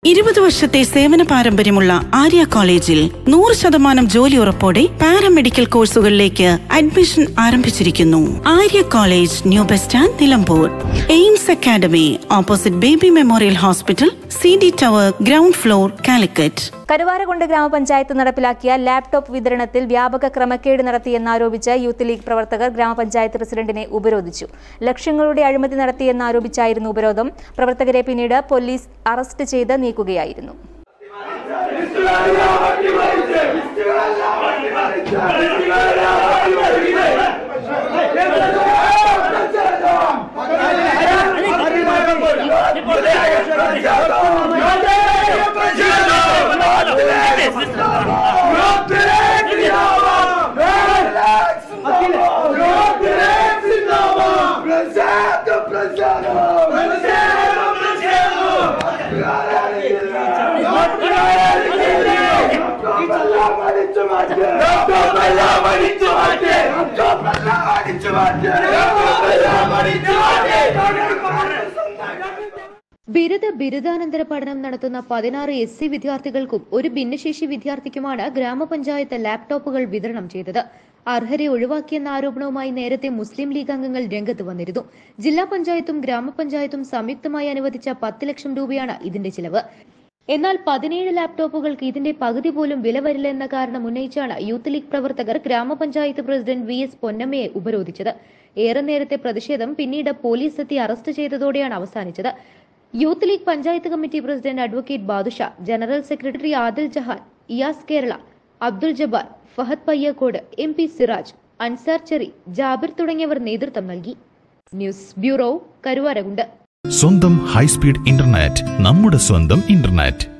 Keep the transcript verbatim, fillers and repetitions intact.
ഇരുപത് വർഷത്തെ സേവന പാരമ്പര്യമുള്ള ആര്യ കോളേജിൽ നൂറ് ശതമാനം ജോലി ഉറപ്പോടെ പാരാമെഡിക്കൽ കോഴ്സുകളിലേക്ക് അഡ്മിഷൻ ആരംഭിച്ചിരിക്കുന്നു. Arya college, new bus stand, Nilambur. AIMS academy, opposite baby memorial hospital, C D tower, ground floor, Calicut. Karuvarakundu grama panchayat നടപ്പിലാക്കിയ ലാപ്ടോപ്പ് വിതരണത്തിൽ വ്യാപക ക്രമക്കേട് നടത്തിയെന്നാരോപിച്ച് യൂത്ത് ലീഗ് പ്രവർത്തകർ ഗ്രാമപഞ്ചായത്ത് പ്രസിഡന്റിനെ ഉപരോധിച്ചു. ലക്ഷങ്ങളുടെ അഴിമതി നടത്തിയെന്നാരോപിച്ചായിരുന്നു ഉപരോധം. പ്രവർത്തകരെ പിന്നീട് പോലീസ് അറസ്റ്റ് ചെയ്ത് നീക്കുകയായിരുന്നു. ബിരുദ ബിരുദാനന്തര പഠനം നടത്തുന്ന പതിനാറ് എസ് സി വിദ്യാർത്ഥികൾക്കും ഒരു ഭിന്നശേഷി വിദ്യാർത്ഥിക്കുമാണ് ഗ്രാമപഞ്ചായത്ത് ലാപ്ടോപ്പുകൾ വിതരണം ചെയ്തത്. അർഹരെ ഒഴിവാക്കിയെന്ന ആരോപണവുമായി നേരത്തെ മുസ്ലിം ലീഗ് അംഗങ്ങൾ രംഗത്ത് വന്നിരുന്നു. ജില്ലാ പഞ്ചായത്തും ഗ്രാമപഞ്ചായത്തും സംയുക്തമായി അനുവദിച്ച പത്ത് ലക്ഷം രൂപയാണ് ഇതിന്റെ ചിലവ്. എന്നാൽ പതിനേഴ് ലാപ്ടോപ്പുകൾക്ക് ഇതിന്റെ പകുതി പോലും വില വരില്ല എന്ന കാരണം ഉന്നയിച്ചാണ് യൂത്ത് ലീഗ് പ്രവർത്തകർ ഗ്രാമപഞ്ചായത്ത് പ്രസിഡന്റ് വി എസ് പൊന്നമ്മയെ ഉപരോധിച്ചത്. ഏറെ നേരത്തെ പ്രതിഷേധം പിന്നീട് പോലീസ് എത്തി അറസ്റ്റ് ചെയ്തതോടെയാണ് അവസാനിച്ചത്. Youth league panchayat committee president advocate Badusha, general secretary Adil Jahan, Iyas Kerala, Abdul Jabbar, Fahad Payyakode, M P Siraj, Ansar Cheri, Jabir തുടങ്ങിയവർ നേതൃത്വം നൽകി. News bureau, Karuvarakundu. സ്വന്തം ഹൈസ്പീഡ് ഇന്റർനെറ്റ്, നമ്മുടെ സ്വന്തം ഇന്റർനെറ്റ്.